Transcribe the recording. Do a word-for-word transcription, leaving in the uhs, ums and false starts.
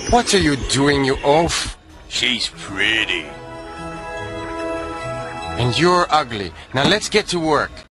What are you doing, you oaf? She's pretty. And you're ugly. Now let's get to work.